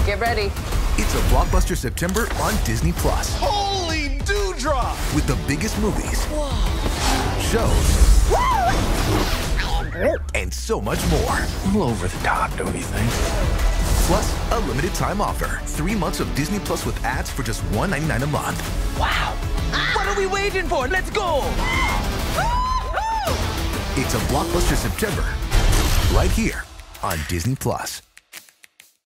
Get ready. It's a Blockbuster September on Disney+. Holy dewdrop! With the biggest movies, shows, and so much more. A little over the top, don't you think? Plus, a limited time offer. 3 months of Disney Plus with ads for just $1.99 a month. Wow! What are we waiting for? Let's go! It's a Blockbuster September, right here on Disney Plus.